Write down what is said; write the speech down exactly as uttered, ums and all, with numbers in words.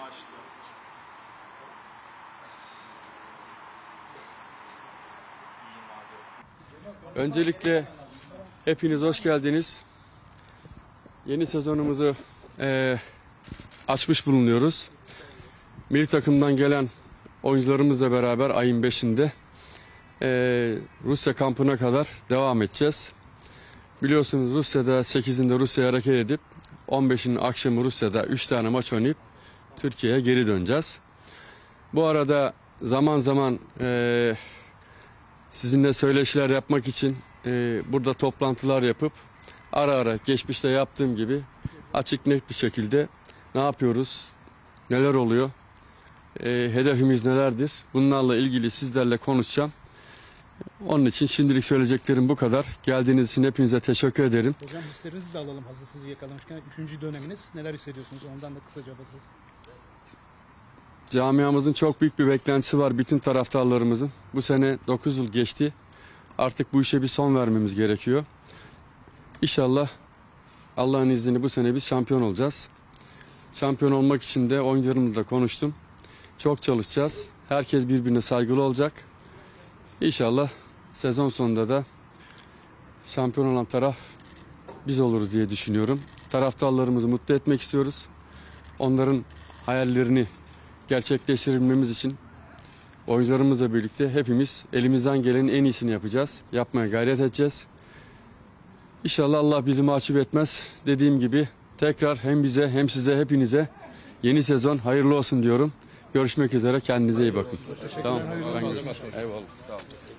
Öncelikle hepiniz hoş geldiniz. Yeni sezonumuzu e, açmış bulunuyoruz. Milli takımdan gelen oyuncularımızla beraber ayın beşinde e, Rusya kampına kadar devam edeceğiz. Biliyorsunuz Rusya'da sekizinde Rusya'ya hareket edip on beşinin akşamı Rusya'da üç tane maç oynayıp Türkiye'ye geri döneceğiz. Bu arada zaman zaman e, sizinle söyleşiler yapmak için e, burada toplantılar yapıp ara ara geçmişte yaptığım gibi açık net bir şekilde ne yapıyoruz, neler oluyor, e, hedefimiz nelerdir, bunlarla ilgili sizlerle konuşacağım. Onun için şimdilik söyleyeceklerim bu kadar. Geldiğiniz için hepinize teşekkür ederim. Hocam hislerinizi de alalım hazır sizi yakalamışken. Üçüncü döneminiz, neler hissediyorsunuz? Ondan da kısaca bakalım. Camiamızın çok büyük bir beklentisi var, bütün taraftarlarımızın. Bu sene dokuz yıl geçti. Artık bu işe bir son vermemiz gerekiyor. İnşallah Allah'ın izniyle bu sene biz şampiyon olacağız. Şampiyon olmak için de oyuncularımızla konuştum. Çok çalışacağız. Herkes birbirine saygılı olacak. İnşallah sezon sonunda da şampiyon olan taraf biz oluruz diye düşünüyorum. Taraftarlarımızı mutlu etmek istiyoruz. Onların hayallerini gerçekleştirmemiz için oyuncularımızla birlikte hepimiz elimizden gelenin en iyisini yapacağız. Yapmaya gayret edeceğiz. İnşallah Allah bizi mahcup etmez. Dediğim gibi tekrar hem bize hem size hepinize yeni sezon hayırlı olsun diyorum. Görüşmek üzere. Kendinize iyi bakın. Tamam. Ben Eyvallah. Sağ olun.